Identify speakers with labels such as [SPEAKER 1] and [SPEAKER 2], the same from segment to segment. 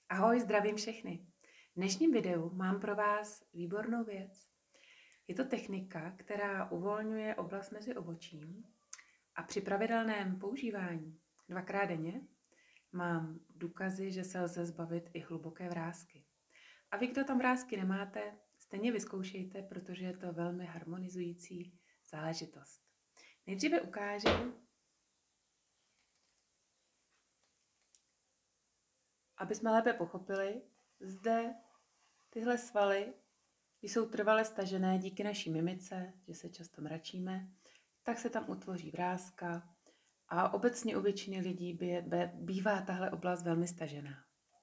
[SPEAKER 1] Ahoj, zdravím všechny. V dnešním videu mám pro vás výbornou věc. Je to technika, která uvolňuje oblast mezi obočím a při pravidelném používání 2krát denně mám důkazy, že se lze zbavit i hluboké vrásky. A vy, kdo tam vrásky nemáte, stejně vyzkoušejte, protože je to velmi harmonizující záležitost. Nejdříve ukážu, aby jsme lépe pochopili, zde tyhle svaly jsou trvale stažené díky naší mimice, že se často mračíme, tak se tam utvoří vráska a obecně u většiny lidí bývá tahle oblast velmi stažená.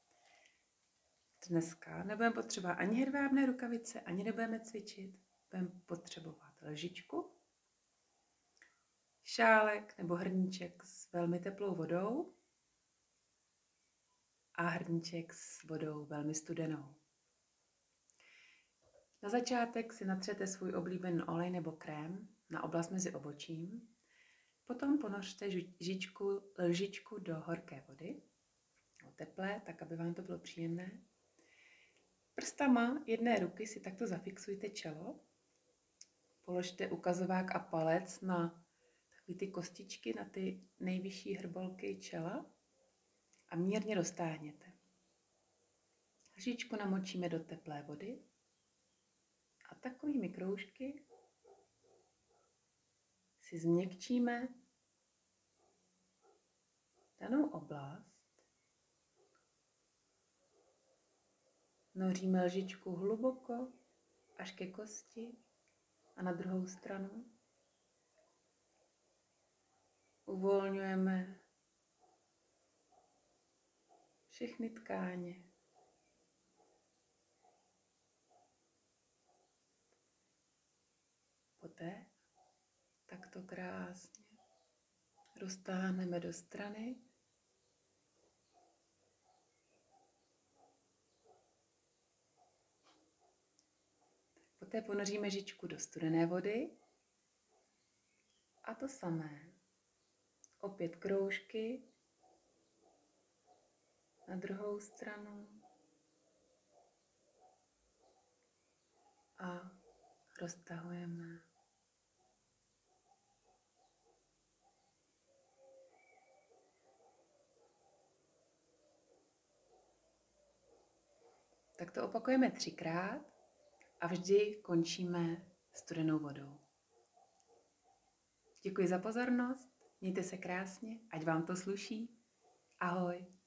[SPEAKER 1] Dneska nebudeme potřebovat ani hedvábné rukavice, ani nebudeme cvičit, budeme potřebovat lžičku, šálek nebo hrníček s velmi teplou vodou a hrníček s vodou velmi studenou. Na začátek si natřete svůj oblíbený olej nebo krém na oblast mezi obočím. Potom ponořte lžičku do horké vody, teplé, tak aby vám to bylo příjemné. Prstama jedné ruky si takto zafixujte čelo. Položte ukazovák a palec na takové ty kostičky, na ty nejvyšší hrbolky čela a mírně roztáhněte. Lžičku namočíme do teplé vody a takovými kroužky si změkčíme danou oblast. Noříme lžičku hluboko až ke kosti a na druhou stranu. Uvolňujeme všechny tkáně. Poté takto krásně roztáhneme do strany. Poté ponoříme lžičku do studené vody a to samé. Opět kroužky na druhou stranu a roztahujeme. Tak to opakujeme 3krát a vždy končíme studenou vodou. Děkuji za pozornost, mějte se krásně, ať vám to sluší. Ahoj.